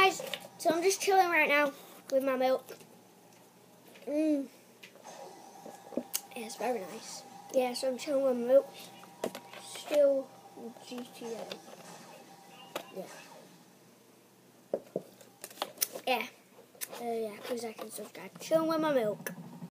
guys, so I'm just chilling right now with my milk. Yeah, it's very nice. Yeah, so I'm chilling with my milk. Still GTA. Yeah, because I can subscribe. Chilling with my milk.